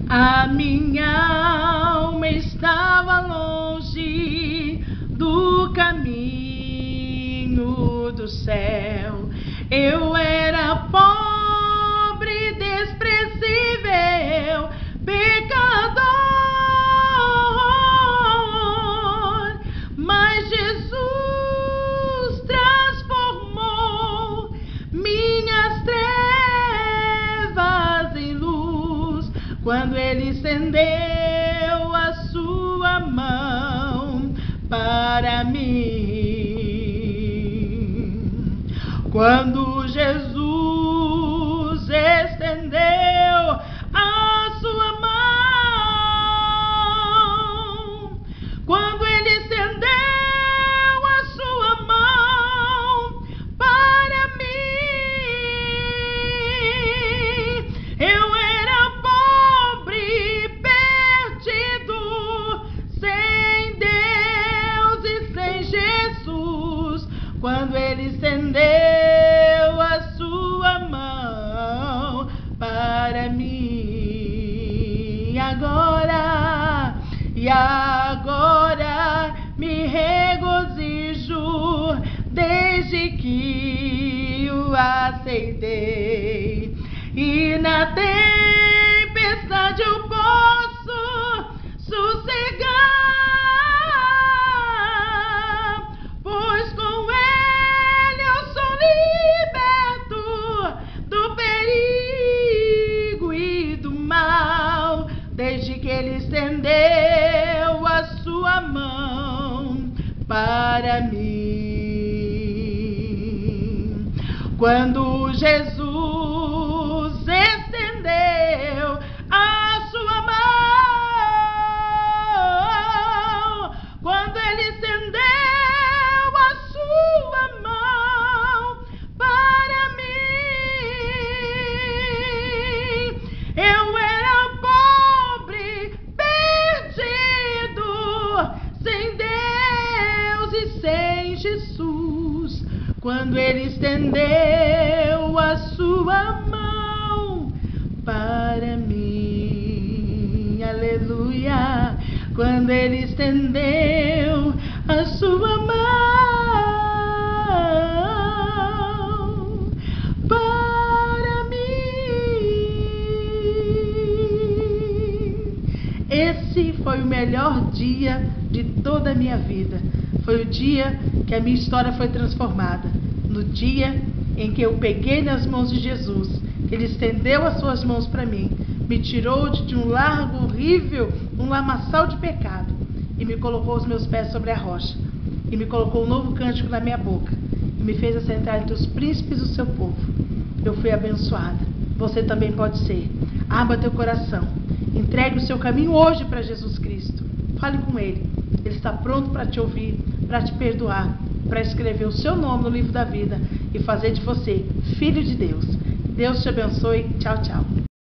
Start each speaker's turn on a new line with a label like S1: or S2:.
S1: A minha alma estava longe do caminho do céu. Eu era pobre, desprezível, pecador, mas Jesus transformou minhas trevas em luz, quando Ele estendeu a sua mão para mim. Quando Jesus estendeu a sua mão, quando Ele estendeu a sua mão para mim, eu era pobre, perdido, sem Deus e sem Jesus. Quando Ele estendeu a sua mão para mim, e agora me regozijo desde que o aceitei, e na tempestade eu posso sossegar, pois com Ele eu sou liberto do perigo e do mal, desde que Ele estendeu a sua mão para mim. Quando Jesus estendeu a sua mão, quando Ele estendeu a sua mão para mim, eu era pobre, perdido, sem Deus e sem Jesus. Quando Ele estendeu a sua mão para mim, aleluia. Quando Ele estendeu a sua mão para mim. Esse foi o melhor dia de toda a minha vida. Foi o dia que a minha história foi transformada. No dia em que eu peguei nas mãos de Jesus, Ele estendeu as suas mãos para mim, me tirou de um largo horrível, um lamaçal de pecado, e me colocou os meus pés sobre a rocha, e me colocou um novo cântico na minha boca, e me fez assentar entre os príncipes do seu povo. Eu fui abençoada. Você também pode ser. Abra teu coração. Entregue o seu caminho hoje para Jesus Cristo. Fale com Ele. Ele está pronto para te ouvir, para te perdoar, para escrever o seu nome no livro da vida e fazer de você filho de Deus. Deus te abençoe. Tchau, tchau.